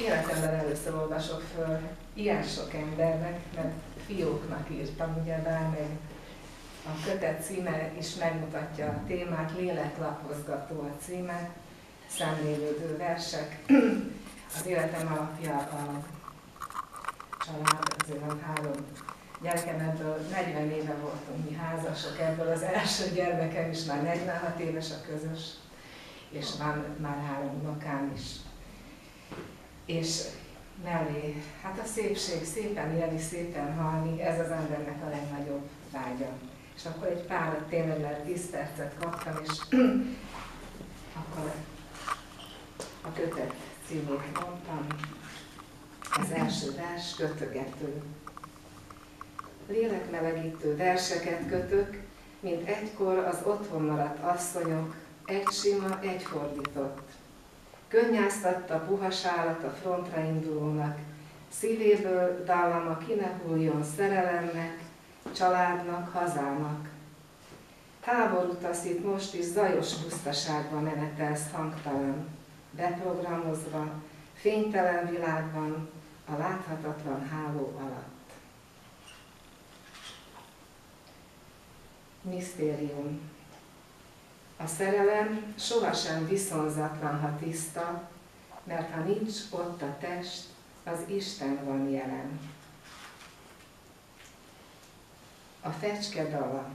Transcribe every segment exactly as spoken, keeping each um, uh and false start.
Életemben először olvasok föl ilyen sok embernek, mert fióknak írtam, ugyebár meg a kötet címe is megmutatja a témát, Léleklapozgató a címe, szemlélődő versek. Az életem alapja a család, azért van három gyerekem, ebből negyven éve voltunk mi házasok, ebből az első gyermekem is már negyvenhat éves a közös, és van már három unokám is. És mellé, hát a szépség, szépen élni, szépen halni, ez az embernek a legnagyobb vágya. És akkor egy párat tényleg, mert tíz percet kaptam, és akkor a kötet címét mondtam. Az első vers, kötögető. Lélekmelegítő verseket kötök, mint egykor az otthon maradt asszonyok, egy sima, egy fordított. Könnyáztatta puha sálat a frontra indulónak, szívéből dallama ki ne hulljon szerelemnek, családnak, hazának. Háború taszít most is zajos pusztaságban menetelsz hangtalan, beprogramozva, fénytelen világban, a láthatatlan háló alatt. Misztérium. A szerelem sohasem viszonzatlan, ha tiszta, mert ha nincs ott a test, az Isten van jelen. A fecske dala.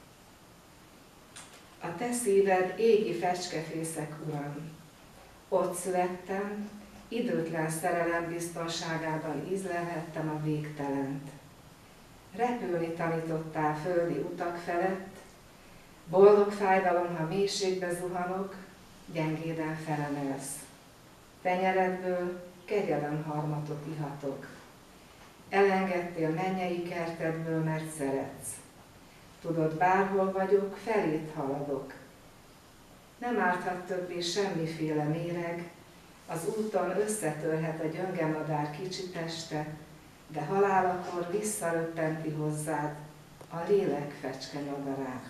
A te szíved égi fecskefészek, Uram. Ott születtem, időtlen szerelem biztonságában ízlelhettem a végtelent. Repülni tanítottál földi utak felett, boldog fájdalom, ha mélységbe zuhanok, gyengéden felemelsz. Tenyeredből kegyelem harmatot ihatok. Elengedtél mennyei kertedből, mert szeretsz. Tudod, bárhol vagyok, felét haladok. Nem árthat többé semmiféle méreg, az úton összetörhet a gyöngemadár kicsi teste, de halálakor visszaröttenti hozzád a lélek fecske madarát.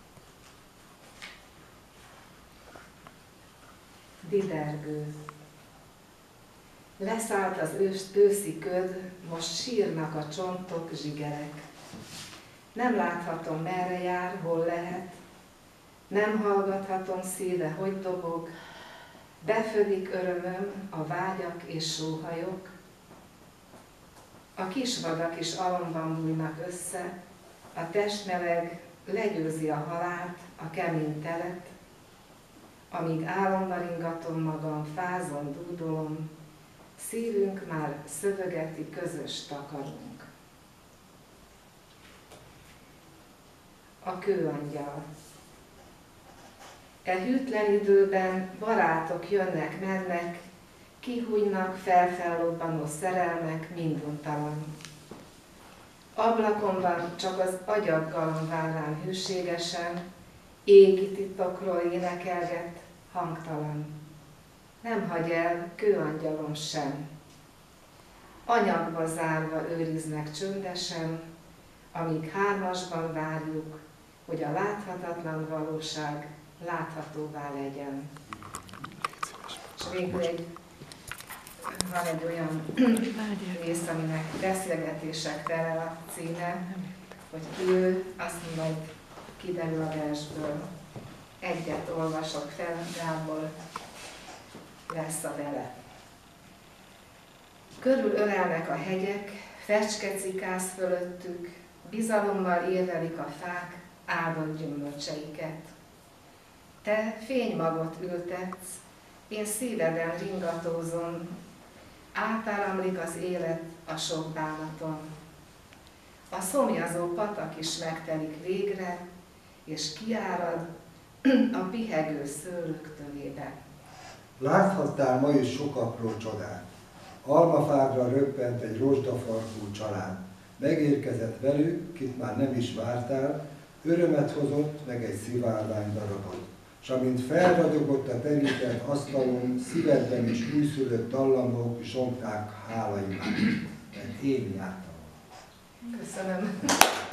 Didergő. Leszállt az ős, őszi köd, most sírnak a csontok, zsigerek. Nem láthatom, merre jár, hol lehet, nem hallgathatom szíve, hogy dobog, befödik örömöm a vágyak és sóhajok, a kisvadak is alomban bújnak össze, a testmeleg legyőzi a halált, a kemény telet, amíg álomban ringatom magam, fázom, dúdolom, szívünk már szövögeti közös takarunk. A kőangyal. E hűtlen időben barátok jönnek, mennek, kihújnak felfellobbanó szerelmek minduntalan. Ablakomban csak az agyaggalom vár rám hűségesen, égi titokról énekelget, hangtalan. Nem hagy el kőangyalom sem. Anyagba zárva őriznek csöndesen, amíg hármasban várjuk, hogy a láthatatlan valóság láthatóvá legyen. És végül egy, van egy olyan rész, aminek beszélgetések tele a címe, hogy ki ő, azt majd kiderül a versből. Egyet olvasok fel, Gábor lesz a vele. Körül ölelnek a hegyek, fecske cikász fölöttük, bizalommal érvelik a fák áldott gyümölcseiket. Te fénymagot ültetsz, én szíveden ringatózom, átáramlik az élet a sok bánaton. A szomjazó patak is megtelik végre, és kiárad a pihegő szőlők tövébe. Láthattál ma is sok apró csodát. Almafágra röppent egy rozsdafarkú család. Megérkezett velük, kit már nem is vártál, örömet hozott, meg egy szivárvány darabot. S amint felragyogott a terített asztalon, szívedben is újszülött dallamok zsongták hálaimát, mert én jártam. Köszönöm.